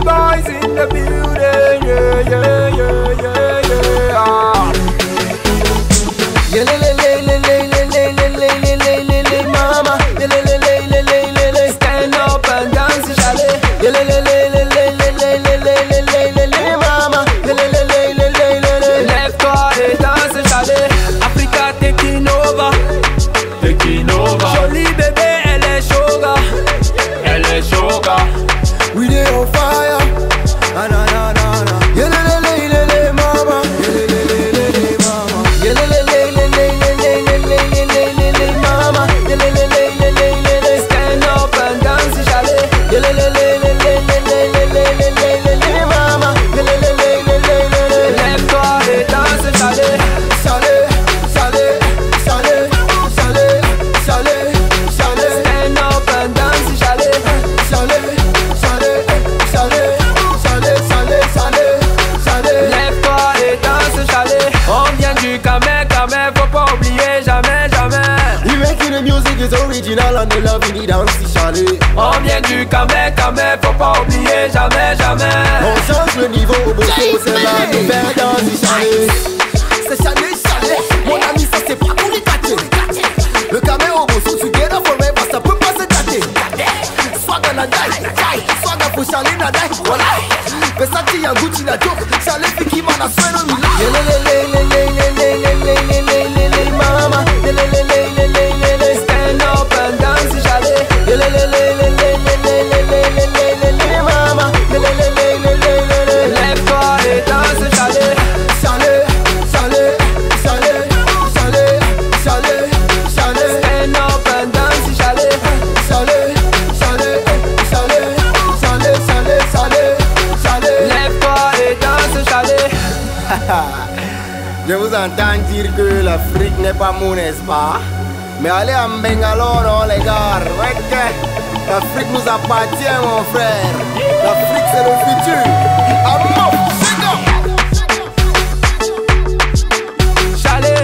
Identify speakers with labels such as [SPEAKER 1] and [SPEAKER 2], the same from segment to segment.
[SPEAKER 1] boys in the building, yeah, yeah, yeah, yeah, yeah. Yeah, le, le, le, le, le, le, le, le, le, le, le, le, mama. Yeah, le, le, le, le, le, le, le, stand up and dance, chalet. Yeah, le, le, le, le, le, le, le, le, le, le, le, le, mama. Yeah, le, le, le, le, le, le, le. Lève-toi et danse, chalet. Africa taking over. Taking over. Jolie bébé, elle est shoga. Elle est shoga. We dey on fire. Na na na na na. Yeah, le, le, le, le, le, mama. Yeah, le, le, le, le, le, mama. Yeah, le, le, le, le, le, le, le, le, le, le, le, mama. Yeah, le, le, le, le, le, le, le. Stand up and dance, chalet. Yeah, le, le, le, le, le, le, le, le, le, le, le, mama. Yeah, le, le, le, le, le, le, le. Lève-toi et danse, chalet. Chalet, chalet, chalet, chalet, chalet, chalet. Stand up and dance, chalet. Chalet, chalet, chalet, chalet, chalet, chalet, chalet. Lève-toi et danse, chalet. On vient du Kamé, faut pas oublier jamais, jamais.
[SPEAKER 2] You making the music is original and the love in the dance, chalet.
[SPEAKER 1] On vient du Kamé, faut pas oublier jamais, jamais.
[SPEAKER 2] On change le niveau au beau show, c'est là nous faire danser, chalet. C'est chalet, chalet. Mon ami, ça c'est pas pour les gâter. Le Kamé au beau show, together forever, ça peut pas se gâter. Swagga na die, swagga pour chalet na die, voilà. Versace and Gucci na joke, chalet Vicky man a swear on me.
[SPEAKER 1] Yeah, le, le, le, le, le, le, le, le, le, le, le, le, mama. Yeah, le, le, le, le, le, le, le. Stand up and dance, chalet. Yeah, le, le, le, le, le, le, le, le, le, le, le, le, mama. Yeah, le, le, le, le, le, le, le. Lève-toi et danse, chalet.
[SPEAKER 2] Chalet, chalet, chalet, chalet, chalet, chalet.
[SPEAKER 1] Stand up and dance, chalet.
[SPEAKER 2] Chalet, chalet, chalet, chalet, chalet, chalet, chalet.
[SPEAKER 1] Lève-toi et danse, chalet.
[SPEAKER 2] Je vous entends dire que l'Afrique n'est pas mon espace. Mais allez en Bangalore, les gars, l'Afrique nous appartient, mon frère. L'Afrique, c'est le futur. Amour,
[SPEAKER 1] Chalet.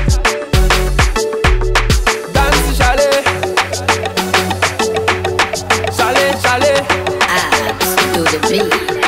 [SPEAKER 1] Danse, chalet. Chalet, chalet.
[SPEAKER 3] Abs to the beat.